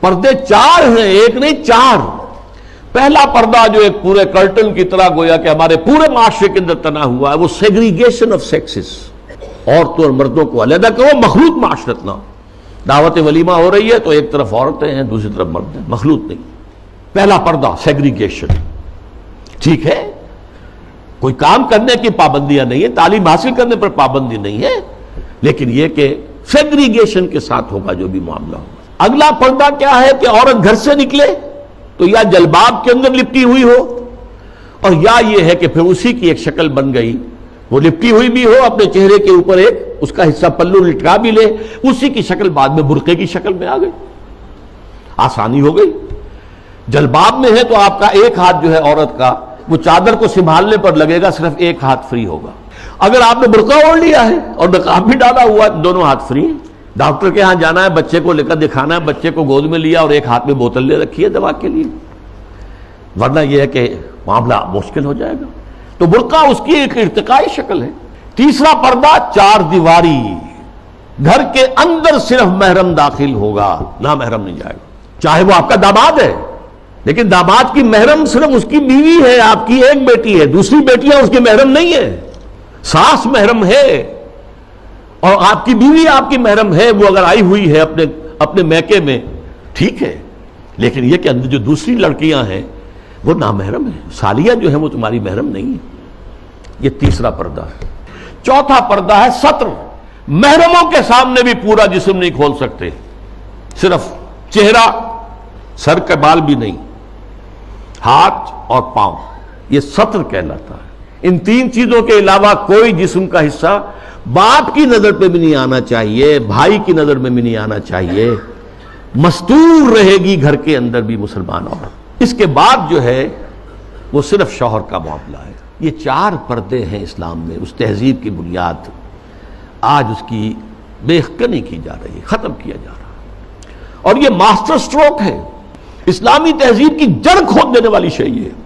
پردے چار ہیں، ایک نہیں چار۔ پہلا پردہ جو ایک پورے کرٹن کی طرح گویا کہ ہمارے پورے معاشرے کے اندر تنا ہوا ہے، وہ سیگریگیشن آف سیکسز، عورتوں اور مردوں کو علیحدہ کرو، مخلوط معاشرت نہ۔ دعوت ولیمہ ہو رہی ہے تو ایک طرف عورتیں ہیں، دوسری طرف مرد ہیں، مخلوط نہیں۔ پہلا پردہ سیگریگیشن، ٹھیک ہے، کوئی کام کرنے کی پابندیاں نہیں ہے، تعلیم حاصل کرنے پر پابندی نہیں ہے، لیکن یہ کہ سیگریگیشن کے ساتھ ہوگا جو بھی معاملہ ہوگا۔ اگلا پردہ کیا ہے کہ عورت گھر سے نکلے تو یا جلباب کے اندر لپٹی ہوئی ہو، اور یا یہ ہے کہ پھر اسی کی ایک شکل بن گئی، وہ لپٹی ہوئی بھی ہو، اپنے چہرے کے اوپر ایک اس کا حصہ پلو لٹکا بھی لے، اسی کی شکل بعد میں برقعے کی شکل میں آ گئی، آسانی ہو گئی۔ جلباب میں ہے تو آپ کا ایک ہاتھ جو ہے عورت کا وہ چادر کو سنبھالنے پر لگے گا، صرف ایک ہاتھ فری ہوگا۔ اگر آپ نے برقع اوڑھ لیا ہے اور نقاب بھی ڈالا ہوا ہے، دونوں ہاتھ فری ہیں۔ ڈاکٹر کے ہاں جانا ہے، بچے کو لے کر دکھانا ہے، بچے کو گود میں لیا اور ایک ہاتھ میں بوتل لے رکھی ہے دوا کے لیے، ورنہ یہ ہے کہ معاملہ مشکل ہو جائے گا۔ تو برقع اس کی ایک ارتقائی شکل ہے۔ تیسرا پردہ چار دیواری، گھر کے اندر صرف محرم داخل ہوگا، نہ محرم نہیں جائے گا، چاہے وہ آپ کا داماد ہے، لیکن داماد کی محرم صرف اس کی بیوی ہے، آپ کی ایک بیٹی ہے، دوسری بیٹیاں اس کی محرم نہیں ہے۔ ساس محرم ہے اور آپ کی بیوی آپ کی محرم ہے، وہ اگر آئی ہوئی ہے اپنے میکے میں ٹھیک ہے، لیکن یہ کہ اندر جو دوسری لڑکیاں ہیں وہ نامحرم ہیں، سالیاں جو ہیں وہ تمہاری محرم نہیں ہیں۔ یہ تیسرا پردہ ہے۔ چوتھا پردہ ہے ستر، محرموں کے سامنے بھی پورا جسم نہیں کھول سکتے، صرف چہرہ، سر کے بال بھی نہیں، ہاتھ اور پاؤں، یہ ستر کہلاتا ہے۔ ان تین چیزوں کے علاوہ کوئی جسم کا حصہ باپ کی نظر پہ بھی نہیں آنا چاہیے، بھائی کی نظر میں بھی نہیں آنا چاہیے، مستور رہے گی گھر کے اندر بھی مسلمان عورت۔ اس کے بعد جو ہے وہ صرف شوہر کا معاملہ ہے۔ یہ چار پردے ہیں اسلام میں، اس تہذیب کی بنیاد آج اس کی بے کنی کی جا رہی ہے، ختم کیا جا رہا ہے، اور یہ ماسٹر سٹروک ہے، اسلامی تہذیب کی جڑ کھود دینے والی شے یہ ہے۔